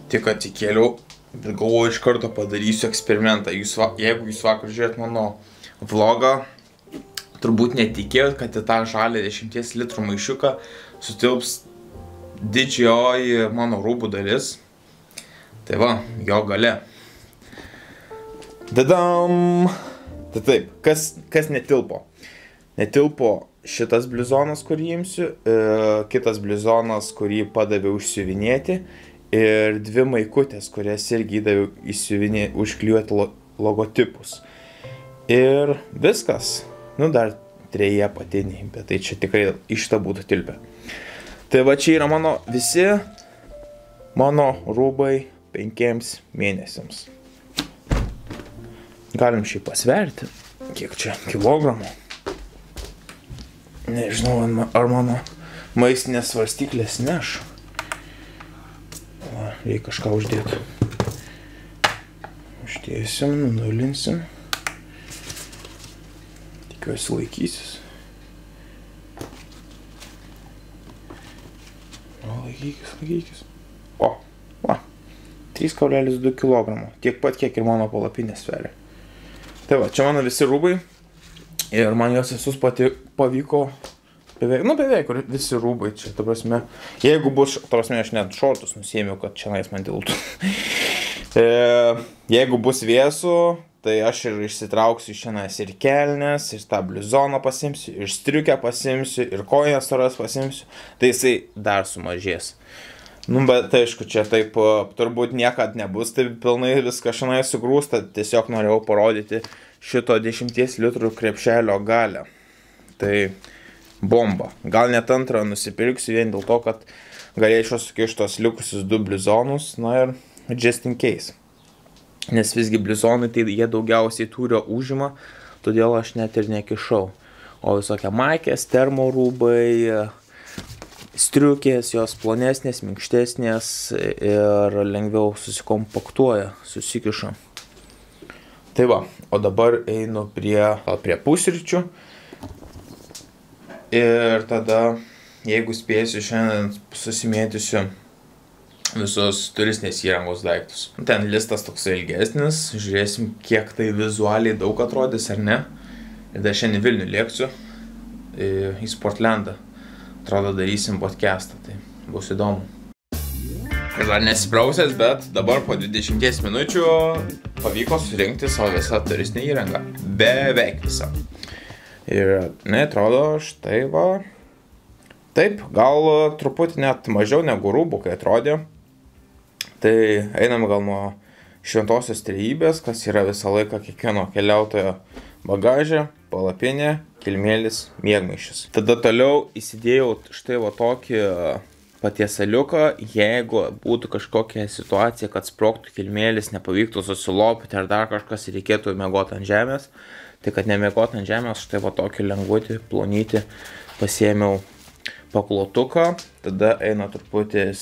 tik atsikėliau, bet galvoju iš karto padarysiu eksperimentą. Jeigu jūs vakar žiūrėt mano vlogą, turbūt netikėjot, kad į tą žalį 10 litrų maišiuką sutilps didžioji mano rūbų dalis. Tai va, jo gale. Dadam! Tai taip, kas netilpo? Netilpo šitas bliuzonas, kurį imsiu, kitas bliuzonas, kurį padaviau užsiuvinėti, ir 2 maikutės, kurias irgi įdaviau užklijuoti logotipus. Ir viskas. Nu, dar 3 apatiniai, bet tai čia tikrai iš tą būtų tilpę. Tai va, čia yra visi mano rūbai 5 mėnesiams. Galim šį pasverti. Kiek čia kilogramų? Nežinau, ar mano maistinės svarstyklės neš. Va, reikia kažką uždėti. Uždėsim, nunulinsim. Tikiuosi laikysis. O, laikykis. O, va. 3,2 kg. Tiek pat, kiek ir mano palapinė sveria. Tai va, čia mano visi rūbai. Ir man jos visus pavyko beveik visi rūbai čia, ta prasme. Jeigu bus, ta prasme, aš net šortus nusėmiau, kad čia man tiltų. Jeigu bus vėsų, tai aš ir išsitrauksiu šiandien ir kelnes, ir tą bliuzoną pasimsiu, ir striukę pasimsiu, ir kojas storas pasimsiu. Tai jisai dar sumažės. Nu, bet aišku, čia taip turbūt niekad nebus, taip pilnai viskas šiandien sugrūsta. Tiesiog norėjau parodyti šito 10 litrų krepšelio galę. Tai bomba. Gal net antrą nusipirksiu vien dėl to, kad galėčiau sukišti tos likusius 2 bliuzonus, na ir just in case. Nes visgi bliuzonai, tai jie daugiausiai tūrio užima, todėl aš net ir nekišau. O visokie maikės, termo rūbai, striukės, jos plonesnės, minkštesnės ir lengviau susikompaktuoja, susikiša. Tai va, o dabar einu prie pusryčių. Ir tada, jeigu spėsiu, šiandien susimėtysiu visus turistinės įrangos daiktus. Ten listas toks ilgesnis, žiūrėsim, kiek tai vizualiai daug atrodys ar ne. Ir dar šiandien Vilnių lėksiu į Sportlandą. Atrodo, darysim podcastą, tai bus įdomu. Ir dar nesiprausęs, bet dabar po 20 minučių pavyko surinkti savo visą turistinę įrangą. Beveik visą. Ir, atrodo, štai va. Taip, gal truputį net mažiau negu rūbų, kai atrodė. Tai einam gal nuo Šventosios Trejybės, kas yra visą laiką kiekvieno keliautojo bagaže, palapinė, kilmėlis, miegmaišis. Tada toliau įsidėjau štai va tokį patiesaliuką, jeigu būtų kažkokia situacija, kad sprogtų kilmėlis, nepavyktų susilopyti ar dar kažkas ir reikėtų miegoti ant žemės. Tai kad nemiegoti ant žemės, štai va tokį lengvutį, plonyti pasiėmiau paklotuką. Tada eina truputis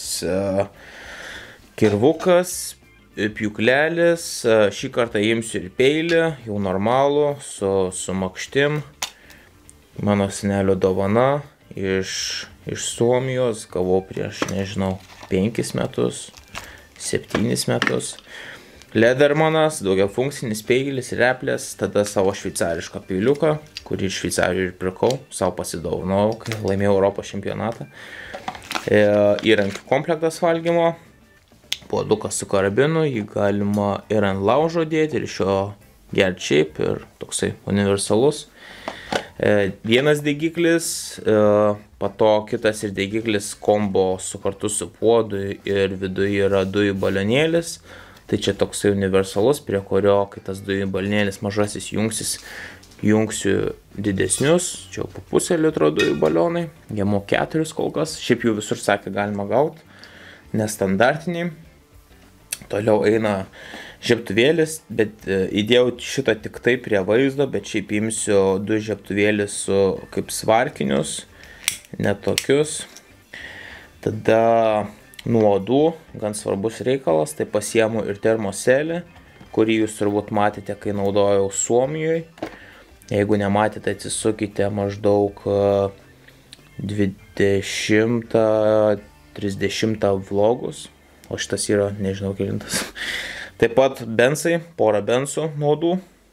kirvukas, pjūklelis, šį kartą imsiu ir peilį, jau normalų, su makštim. Mano senelio dovana iš Suomijos, gavau prieš, nežinau, 5 metus, 7 metus. Ledermanas, daugiafunkcinis peilis, replės, tada savo šveicarišką peiliuką, kurį iš Šveicarijų ir pirkau, savo pasidovanojau, kai laimėjau Europos čempionatą. Įrankių komplektas valgymo. Puodukas su karabinu, jį galima ir ant laužo dėti, ir iš jo gerti šiaip, ir toksai universalus. Vienas degiklis, po to kitas ir degiklis kombo kartu su puodu ir viduje yra dujų balionėlis. Tai čia toksai universalus, prie kurio, kai tas dujų balionėlis mažasis jungsiu didesnius, čia jau po 0,5 litro dujų balionai, jėmu 4 kol kas, šiaip jų visur sakė galima gauti, nestandartiniai. Toliau eina žiebtuvėlis, bet įdėjau šitą tik tai prie vaizdo, bet šiaip imsiu 2 žiebtuvėlis su kaip svarkinius, netokius. Tada nuodų, gan svarbus reikalas, tai pasiemu ir termoselį, kurį jūs turbūt matėte, kai naudojau Suomijoje. Jeigu nematėte, atsisukite maždaug 20-30 vlogus. o šitas yra nežinau kelintas. Taip pat bensai, porą bensų nuodų.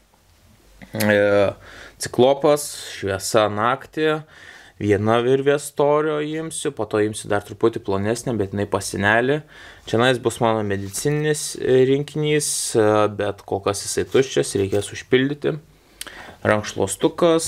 Ciklopas, šviesa naktį, viena virvės storio imsiu, po to imsiu dar truputį plonesnę, bet jinai pasinelį. Čianais bus mano medicininis rinkinys, bet kol kas jisai tuščias, reikės užpildyti. Rankšluostukas,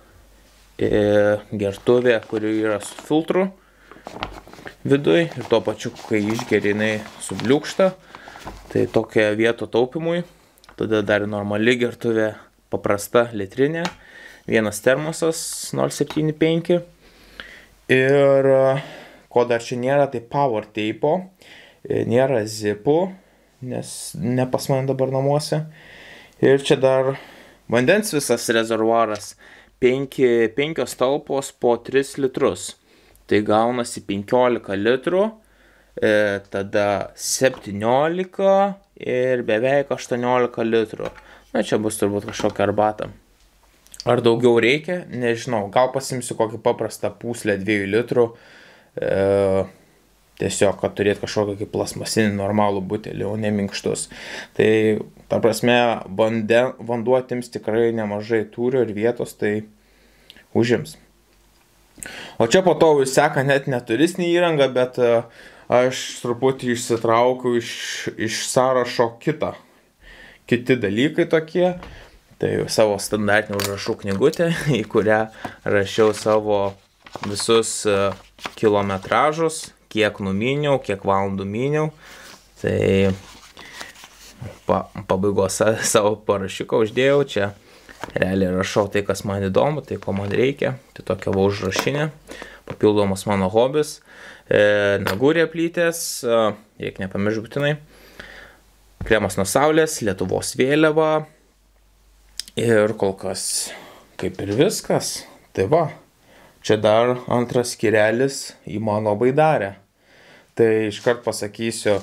gertuvė, kuri yra su filtru viduj ir tuo pačiu, kai išgeri, jinai subliūkšta. Tai tokia vieta taupimui. Tada dar normali gertuvė, paprasta litrinė. Vienas termosas 0,75. Ir ko dar čia nėra, tai power tape'o. Nėra zipų, nes ne pas mane dabar namuose. Ir čia dar vandens visas rezervuaras. 5 talpos po 3 litrus. Tai gaunasi 15 litrų, tada 17 ir beveik 18 litrų. Na, čia bus turbūt kažkokia arbata. Ar daugiau reikia? Nežinau. Gal pasimsiu kokį paprastą pūslę 2 litrų. Tiesiog, kad turėt kažkokį plasmasinį normalų butelį, o ne minkštus. Tai, ta prasme, vanduo atims tikrai nemažai tūrio ir vietos, tai užims. O čia po to seka net neturistinė įranga, bet aš truputį išsitraukiu iš sąrašo kiti dalykai tokie. Tai savo standartinį užrašų knygutę, į kurią rašiau savo visus kilometražus, kiek numyniau, kiek valandų myniau. Tai pabaigos savo parašiuką uždėjau čia. Realiai rašau tai, kas man įdomu, tai ko man reikia. Tai tokia va užrašinė, papildomas mano hobis. Nagų replytės, reikia nepamiršti būtinai. Kremas nuo saulės, Lietuvos vėliava. Ir kol kas kaip ir viskas. Tai va, čia dar antras skyrelis į mano baidarę. Tai iškart pasakysiu,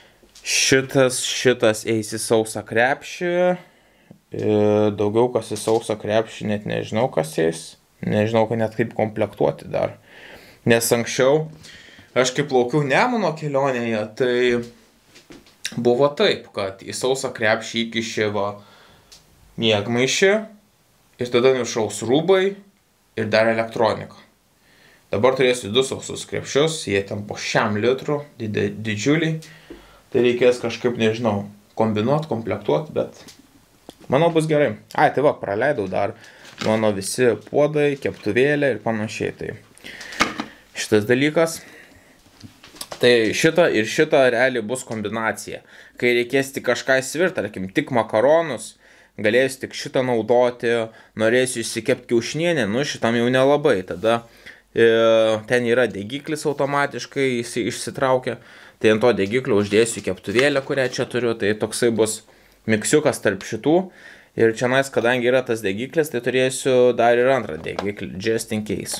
šitas eis į sausą krepšį. Daugiau kas į sausą krepšį net nežinau kas eis. Nežinau, net kaip komplektuoti dar. Nes anksčiau, aš kaip plaukiau Nemuno kelionėje, tai buvo taip, kad į sausą krepšį įkišė miegmaišį ir tada viršaus rūbai ir dar elektronika. Dabar turėsiu 2 sausus krepšius, jie ten po 100 litrų, didžiuliai. Tai reikės kažkaip, nežinau, kombinuoti, komplektuoti, bet manau bus gerai. Ai, tai va, praleidau dar mano visi puodai, keptuvėlė ir panašiai. Tai šitas dalykas. Tai šita realiai bus kombinacija. Kai reikės tik kažką įsivirti, tarkim, tik makaronus, galėsiu tik šitą naudoti, norėsiu įsikepti kiaušinienę, nu šitam jau nelabai. Tada ten yra degiklis automatiškai, jis išsitraukia. Tai ant to degiklio uždėsiu keptuvėlę, kurią čia turiu. Tai toksai bus miksiukas tarp šitų. Ir čianais, kadangi yra tas degiklis, tai turėsiu dar ir antrą degiklį, just in case.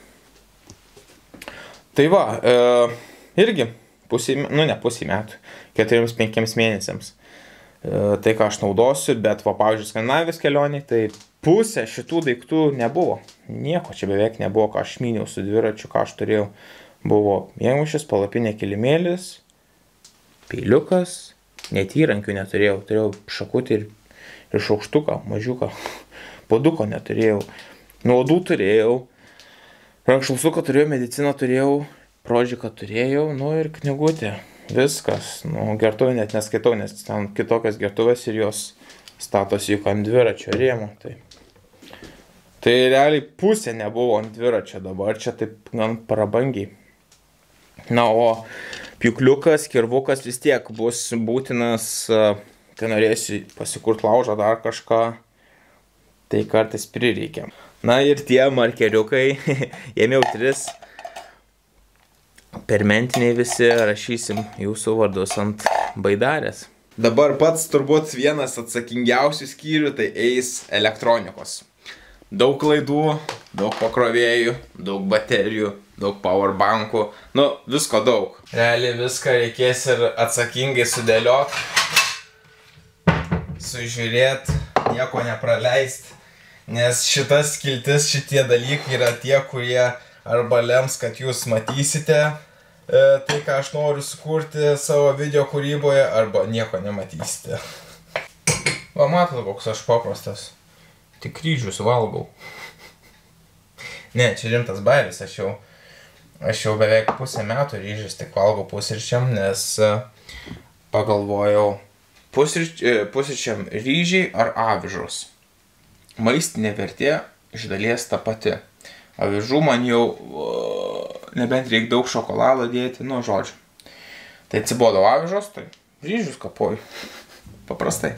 Tai va, irgi pusė metų, 4-5 mėnesiams. Tai, ką aš naudosiu, bet va, pavyzdžiui, Skandinavijos kelioniai, tai pusė šitų daiktų nebuvo. Nieko čia beveik nebuvo, ką aš myniau su dviračiu, ką aš turėjau. Buvo miegmaišis, palapinė kilimėlis, peiliukas, net įrankių neturėjau. Turėjau šakutį ir šaukštuką, mažiuką. Puoduko neturėjau. Nuodų turėjau. Rankšluostuką turėjau, mediciną turėjau, prožiką turėjau, nu ir knygutė. Viskas. Nu, gertuvę net neskaitau, nes ten kitokios gertuvės ir jos statosi juk ant dviračio rėmų. Tai realiai pusė nebuvo ant dviračio dabar, čia taip gan prabangiai. Na, o pjūkliukas, kirvukas vis tiek bus būtinas, kai norėsiu pasikurti laužą dar kažką, tai kartais prireikia. Na ir tie markeriukai, ėmiau 3 permentiniai visi, rašysim jūsų vardus ant baidarės. Dabar pats turbūt vienas atsakingiausių skyrių tai eis elektronikos. Daug laidų, daug pakrovėjų, daug baterijų, daug powerbankų, nu visko daug. Realiai viską reikės ir atsakingai sudėlioti, sužiūrėti, nieko nepraleisti. Nes šitas skiltis, šitie dalykai yra tie, kurie arba lems, kad jūs matysite tai, ką aš noriu sukurti savo video kūryboje, arba nieko nematysite. Va, matot, koks aš paprastas. Tik kryžius valgau. Ne, čia rimtas bairis, aš jau beveik pusę metų ryžius tik valgau pusryčiam, nes pagalvojau, pusryčiam ryžiai ar avižos. Maistinė vertė iš dalies ta pati. Avižų man jau nebent reikia daug šokolado dėti, nu žodžiu. Tai atsibodo avižos, tai ryžius kapoju. Paprastai.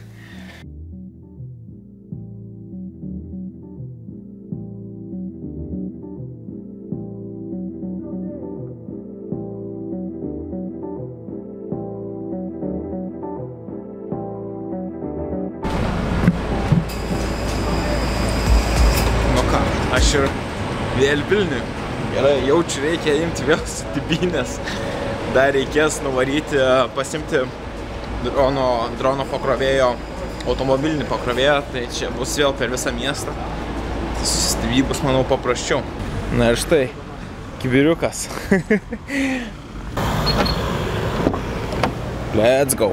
Aš ir vėl Vilniui. Gerai, jaučiu reikia imti vėl sutibynės. Dar reikės nuvaryti, pasimti drono pakrovėjo, automobilinį pakrovėją. Tai čia bus vėl per visą miestą. Tai susitibį bus, manau, paprasčiau. Na ir štai, kibiriukas. Let's go.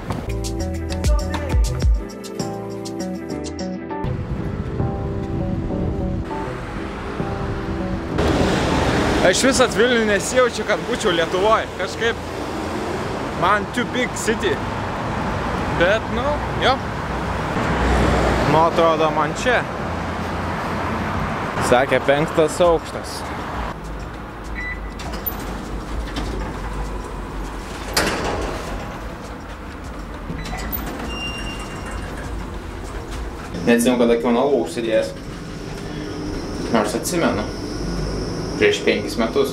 Aš visat Vilnių nesijaučiu, kad būčiau Lietuvoje. Kažkaip man too big city. Bet, nu, jo. Nu, atrodo man čia. Sakė 5. aukštas. Neatsimenu, kada kionalų užsidėjęs. Nors atsimenu. Prieš 5 metus.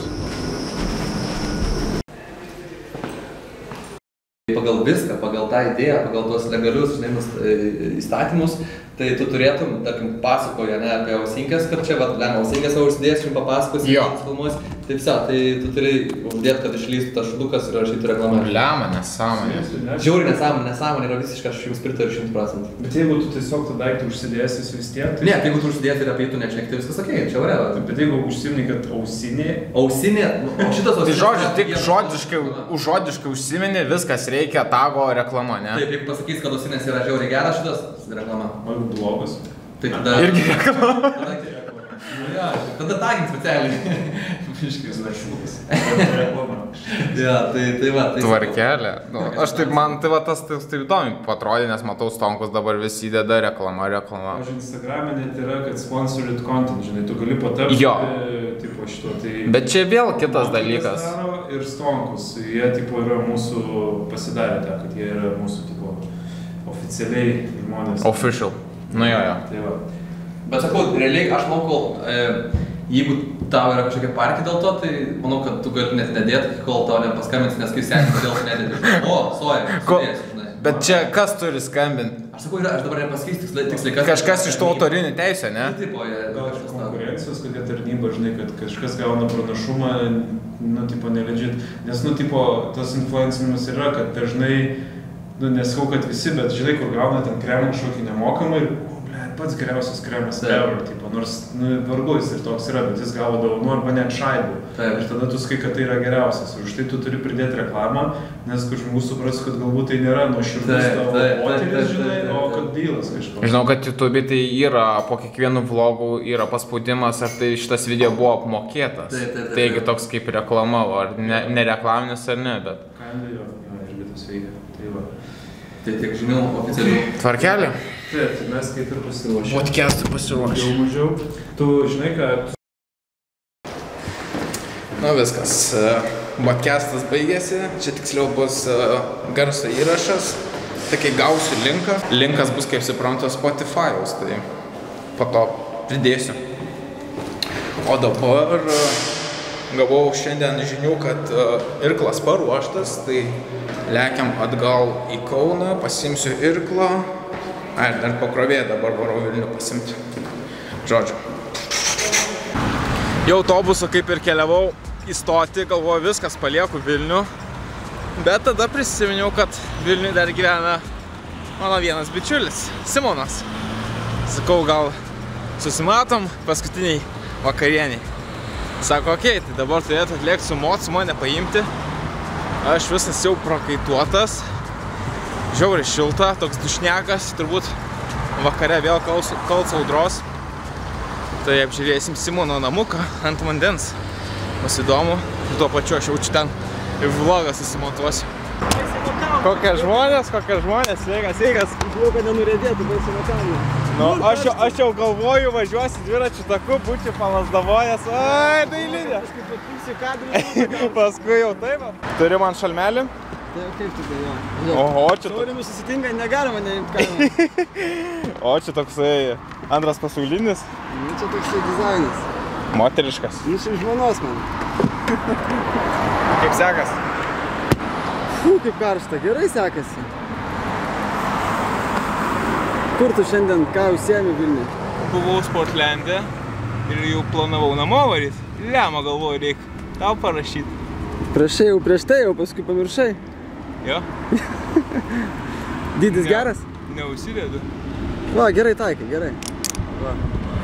Pagal viską, pagal tą idėją, pagal tuos legalius įstatymus, tai tu turėtum, tarkim, pasakoja apie ausinkės, kad čia, ausinkės savo užsidės, jums papasakos, filmuos. Tai visą, tai tu turi uždėti, kad išlystų tas šudukas ir rašyti reklamą. Lemą, nesąmonė. Žiauri nesąmonė yra visiškai, aš jums pritariu 100%. Bet jeigu tu tiesiog tą daiktą užsidėsi vis tiek, tai... Ne, jeigu tu užsidėsi ir apie jį tu nešnekti, viskas okei, čia varėva. Bet jeigu užsimeni, kad ausinė... Ausinė, o šitas ausinė... Tai žodžiu, tik žodiškai užsimeni, viskas reikia tago reklama, ne? Taip, jeigu pasakys, kad ausinės yra žiauriai geras, šitas reklama. O jeigu blogas? Tai tada... Irgi reklama. Tada tagint specialiai. Biškis našūkas. Ja, tai va. Tvarkelė. Aš taip, man tai va tas taip įdomi patrodė, nes matau stonkus dabar vis įdeda reklama. Aš Instagram'e net yra, kad sponsored content, žinai, tu gali patapti tipo šito. Bet čia vėl kitas dalykas. Ir stonkus, jie tipo yra mūsų pasidarę tą, kad jie yra mūsų tipo oficialiai žmonės. Official. Nu jo. Tai va. Bet sakau, realiai aš manau, jeigu tau yra kažkokia parkė dėl to, tai manau, kad tu gali net nedėti, kol tau nepaskambins, nes kai sėkis, kodėl tu nedėti. O, sorry, sudėsiu, žinai. Bet čia kas turi skambinti? Aš sakau, aš dabar nepasakysiu tiksliai, kas... Kažkas iš to autorinį teisę, ne? Taip, gal iš konkurencijos, kad jie tarnyba, žinai, kad kažkas gauna pranašumą, nu, tipo, nelegit. Nes, nu, tipo, tas influencinimas yra, kad dažnai, nu, nesakau, kad visi, bet žinai, kur gauna ten kremą kažkokį nemokamą ir pats geriausias kremas ever, tipo, nors, nu, vargu jis ir toks yra, bet jis gavo dovanų arba net šaibų. Ir tada tu sakai, kad tai yra geriausias. Ir už tai tu turi pridėti reklamą, nes kad žmogus supras, kad galbūt tai nėra nuoširdus tavo moteris, žinai, o kad dylas kažkoks. Žinau, kad YouTube tai yra, po kiekvienu vlogu yra paspaudimas, ar tai šitas video buvo apmokėtas. Taigi toks kaip reklama, ar ne reklaminis ar ne, bet... Kinda jo, irgi tas veikia. Tai va. Tai tiek žinių oficialių. Tvarkelė? Taip, mes kaip ir pasiruošę. Podcast'ui pasiruošę. Jau mažiau. Tu žinai, kad... Nu viskas. Podcast'as baigėsi. Čia tiksliau bus garso įrašas. Tai kai gausiu linką. Linkas bus, kaip suprantu, Spotify'aus. Tai po to pridėsiu. O dabar gavau šiandien žinių, kad irklas paruoštas. Tai lekiam atgal į Kauną, pasimsiu irklą. Ar dar pakrovėję dabar varau Vilnių pasimti. Žodžiu. Jau autobusu kaip ir keliavau įstoti, galvoju viskas, palieku Vilnių. Bet tada prisiminiau, kad Vilniui dar gyvena mano vienas bičiulis, Simonas. Sakau, gal susimatom paskutiniai vakarieniai. Sako, okei, tai dabar turėtų atlėkti su mocu mane paimti. Aš visas jau prakaituotas. Žiauriai šilta, toks dušnekas, turbūt vakare vėl kals audros. Tai apžiūrėsim Simono namuką ant vandens. Bus įdomu. Ir tuo pačiu aš jau čia ten ir vlogą susimontuosiu. Kokie žmonės, sveikas. Žinau, kad nenurėdėtų, baisiai kalną. Nu, aš jau galvoju, važiuosi dviračių taku, būčiau palasdavojęs. Ai, dailinė. Paskui papilsiu kadrį. Paskui jau taip. Turi man šalmelį? Tai kaip tu dėjo? Oho, čia Taurimi susitinka, negalima neimti kalną. O, čia toksai antras pasaulinis. Nu, čia toksai dizainas. Moteriškas. Nu, čia žmonos man. Kaip sekas? Fū, kaip karšta. Gerai sekasi. Kur tu šiandien, ką užsiemi Vilniui? Buvau Sportlande ir jau planavau namo varyt. Lemą galvoju, reikia tau parašyti. Prieš tai jau, paskui pamiršai. Jo? Dydis geras? Neužsidėdu. Va, gerai taikai, gerai. Va.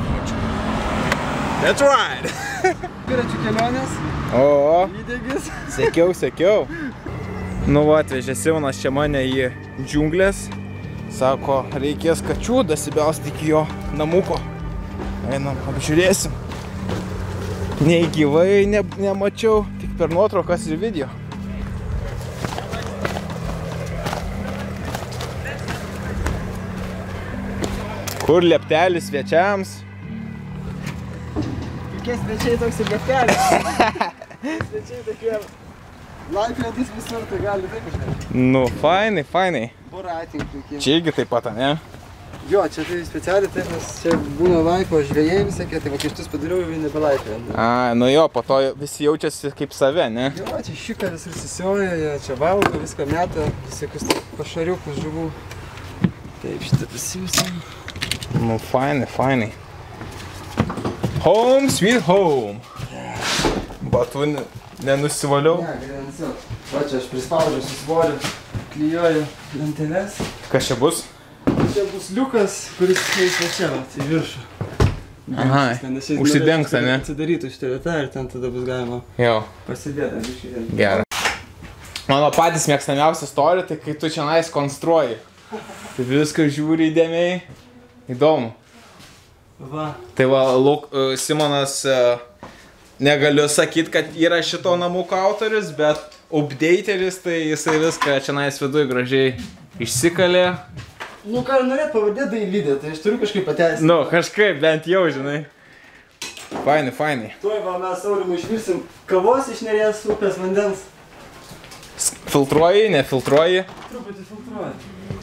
That's right! Dviračių kelionės. O, Įdegis. sekiau. Nu va, atvežė Simonas čia mane į džiunglės. Sako, reikės kačių dasibelsti iki jo namuko. Einam, apžiūrėsim. Nei gyvai nemačiau, tik per nuotraukas ir video. Kur lieptelis svečiams? Kokie svečiai toks ir lieptelis. Svečiai tokie laipėtis visur, tai gali taip kažkaip. Nu, fainai. Boratinkai. Čia irgi taip pat, ne? Jo, čia tai specialiai taip, nes čia būna laipo žvejai visokie, tai va kištus padariau ir nebelaipė. A, nu jo, po to visi jaučiasi kaip save, ne? Jo, čia šiką visur susioja, jie čia valgo, viską meta, visokius pašariukus žuvų. Taip, šitą pasiimsim. Nu, fainai. Home sweet home. Batų nenusivaliau. Ne, greičiau. Va čia aš prispaudžiu su svoriu, klijuoju lenteles. Kas čia bus? Čia bus liukas, kuris eis va čia, va, į viršų. Aha, užsidengs, ne? Atsidarytų šitą vietą ir ten tada bus galima pasidėti. Gerai. Mano patys mėgstamiausia istorija, tai kai tu čionais konstruoji. Tai viską žiūri įdėmiai. Įdomu. Va. Tai va, Simonas, negaliu sakyti, kad yra šito namuko autorius, bet updateris, tai jisai viską čionais viduj gražiai išsikalė. Nu ką norėt pavadėti dailidė, tai aš turiu kažkaip pateisinti. Nu, kažkaip, bent jau, žinai. Fainai. Tuoj va, mes Aurimui išvirsim kavos iš Neries upės vandens. Filtruoji, nefiltruoji? Truputį filtruoji.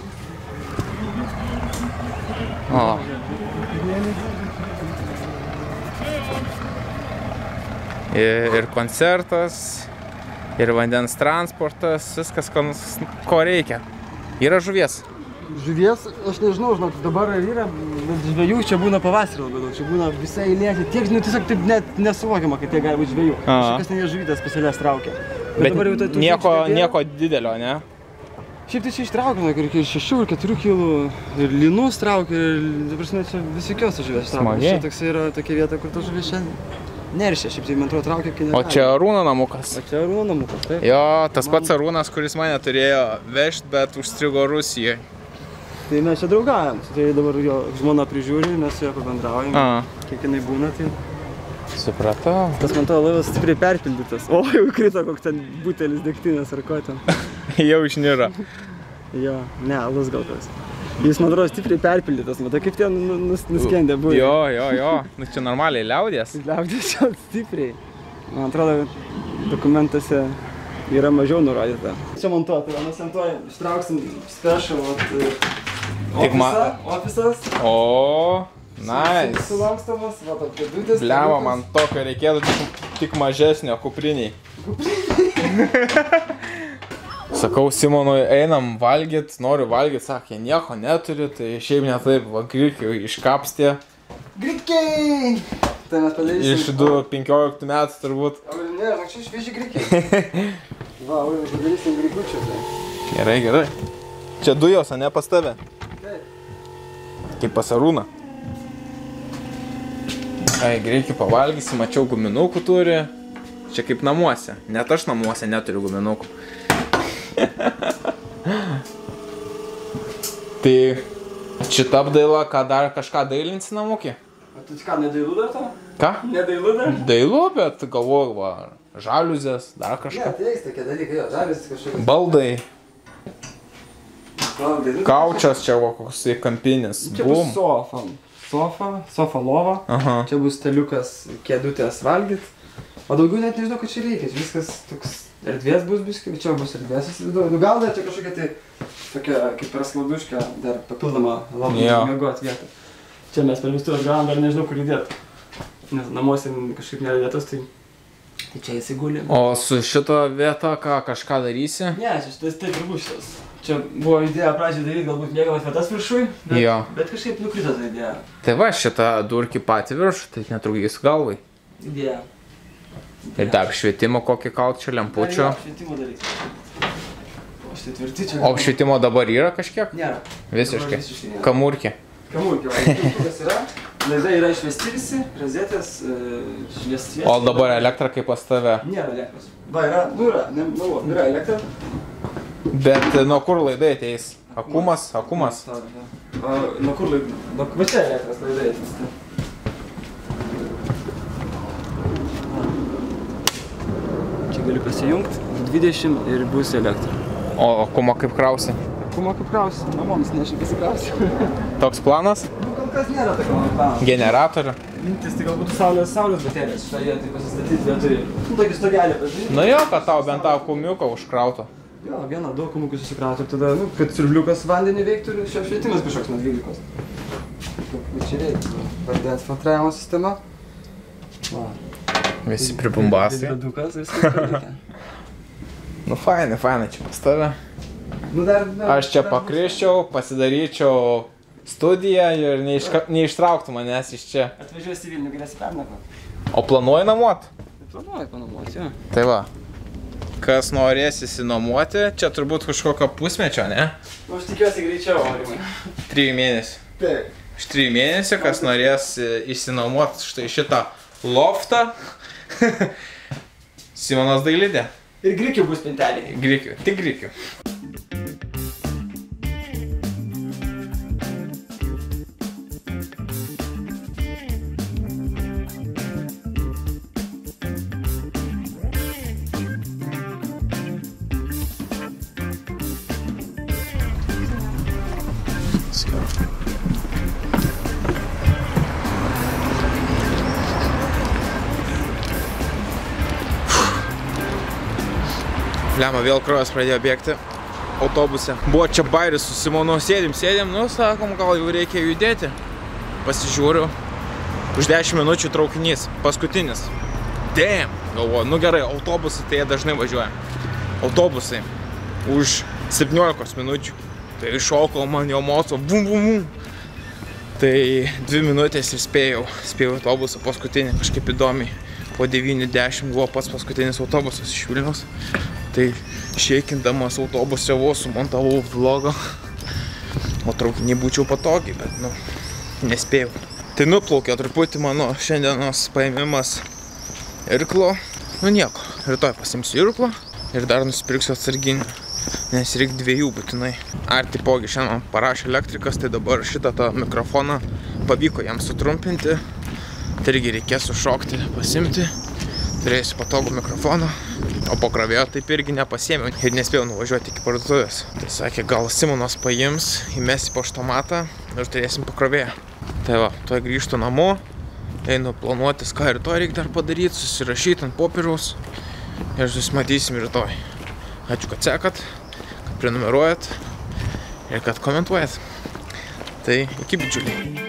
O. Ir koncertas, ir vandens transportas, viskas, ko reikia. Yra žuvies. Žuvies, aš nežinau, žinok, dabar yra, bet žvejų čia būna pavasarį labai daug, čia būna visai eilėti, tiek, nu tiesiog taip net nesuvokiama, kad jie gali būti žvejų. Kažkas ten jie žuvytės specialias traukia. Bet nieko didelio, ne? Šiaip tai čia ištraukia, ir 6 ir 4 kilų, ir linus traukia, ir, ta prasme, čia visokios žuvies traukia. Čia toks yra tokia vieta, kur ta žuvis šiandien neršia, šiaip tai, man atrodo, traukia, kai negali. O čia Arūno namukas. O čia Arūno namukas, taip. Jo, tas pats Arūnas, kuris mane turėjo vežti, bet užstrigo Rusijoje. Tai mes čia draugaujam, tai dabar jo žmona prižiūri, mes su juo pabendraujam, kiek jinai būna, tai... Supratau. Tas man to laivas stipriai perpildytas. O, jau krito koks ten butelis degtinės ar ko ten. Jau išnira. Jo, ne, alus gal toks. Jis, man atrodo, stipriai perpildytas, matai, kaip ten nuskendė buvo. Jo. Nu čia normaliai liaudies. Liaudies jau stipriai. Man atrodo, dokumentuose yra mažiau nurodyta. Čia montuoti, mes montuojam, ištrauksim special ofisas. O, nice. Sulankstamas, va, tokia dudės. Bliava, man tokio reikėtų tik mažesnio kupriniai. Sakau Simonui, einam valgyt, noriu valgyt, sakė, nieko neturi, tai šiaip ne taip, va, grikių iškapstė. Grikiai! Tai mes padarysim. Iš 15 metų turbūt. Ne, čia švieži grikiai. Va, padarysim grikučių. Gerai. Čia dujos, ne pas tave? Taip. Kaip pas Arūną. Ai, grikių pavalgysi, mačiau guminukų turi. Čia kaip namuose. Net aš namuose neturiu guminukų. Tai šita apdaila, ką dar kažką dailinsi namukį? O tu ką, nedailu dar to? Ką? Nedailu dar? Dailu, bet galvoju, va, žaliuzės, dar kažką. Ne, tai eis tokie dalykai, jo, žaliuzės kažkokios. Baldai, Baldai, nu, kaučas čia, va, koks kampinis. Čia bus sofa, lova. Aha. Čia bus staliukas, kėdutės valgyt. O daugiau net nežinau, kad čia reikia. Viskas toks erdvės bus biškai, čia bus erdvės įsivaizduoju. Nu gal dar čia kažkokia tai tokia kaip prasklauduška, dar papildoma lova miegot vietą. Čia mes per vestuvės gavom, dar nežinau kur įdėt. Nes namuose kažkaip nėra vietos, tai čia įsigulė. O su šito vieta kažką darysi? Ne, šitas taip ir bus šitas. Čia buvo idėja pradžiai daryti galbūt mėgamas vietas viršui, bet kažkaip nukrito ta idėja. Tai va, šitą durkį patį viršų, tai netrukdys galvai. Idėja. Ir dar apšvietimo kokį kalt čia, lempučio. Apšvietimo daryk. O šitai tvirti čia. O apšvietimo dabar yra kažkiek? Nėra. Visiškai. Kamurkė. Kamurkė, va, kas yra. Laidai yra išvesti visi, rozetės, šviesės. O dabar elektra kaip pas tave? Nėra elektros. Va, yra elektra. Bet nuo kur laidai ateis? Akumas? Nuo kur laidai? Va čia elektros laidai ateis. Čia gali pasijungti, 20 ir bus elektra. O akumą kaip krausi? Akumą kaip krausi, namoms nešiu pasikrausi. Toks planas? Kol kas nėra tokio plano. Generatorių? Mintis tai galbūt saulės baterijos šitą vietą pasistatyti vietoj. Tokį stogelį padaryti. Nu jo, kad tau bent tą akumiuką užkrautų. Jo, vieną, du akumiukus susikrautų ir tada, kad siurbliukas vandenį veiktų ir švietimas kažkoks nuo 12. Bet čia reikia. Vandens filtravimo sistema. Visi pripumbasai. Vedukas, viskas reikia. Nu fainai čia pas tave. Aš čia pakriščiau, pasidaryčiau studiją ir neištrauktų manęs iš čia. Atvažiuosi į Vilnių, galėsi pernakvoti. O planuoji namuot? Planuoju panuomoti, jo. Tai va. Kas norės įsinuomoti, čia turbūt kažkokio pusmečio, ne? Nu, aš tikiuosi greičiau, Aurimai. 3 mėnesių. Taip. Iš 3 mėnesių, kas norės įsinuomoti štai šitą loftą. Simonas Dailidė. Ir grikių bus pintelė. Grikių, tik grikių. Lemma, vėl kraujas pradėjo bėgti autobuse. Buvo čia bairis su Simonu, sėdim, nu sakom, gal jau reikia judėti. Pasižiūriu, už 10 minučių traukinys, paskutinis. Damn, galvoju, nu gerai, autobusai tai jie dažnai važiuoja. Autobusai už 17 minučių. Tai iššoko man jo moco, bum bum bum. Tai 2 minutės ir spėjau autobusą paskutinį, kažkaip įdomiai. Po 9:10 buvo pats paskutinis autobusas iš Vilniaus. Tai šeikindamas autobuse vos sumontavau vlogą. O traukinį būčiau patogiai, bet nu, nespėjau. Tai nuplaukė truputį mano šiandienos paėmimas irklo. Nu nieko, rytoj pasimsiu irklo ir dar nusipirksiu atsarginį. Nes reikia 2 būtinai. Ar taipogi šiandien parašė elektrikas, tai dabar šitą tą mikrofoną pavyko jam sutrumpinti. Tai irgi reikės sušokti, pasimti. Turėsiu patogų mikrofoną, o po krovėjo taip irgi nepasiėmiau ir nespėjau nuvažiuoti iki parduotuvės. Tai sakė, gal Simonas paims, įmes į paštomatą ir turėsim pakrovėją. Tai va, tuoj grįžtu namo, einu planuotis, ką rytoj reikia dar padaryti, susirašyti ant popieriaus ir susimatysim rytoj. Ačiū, kad sekat, kad prenumeruojat ir kad komentuojat. Tai iki bičiuliai.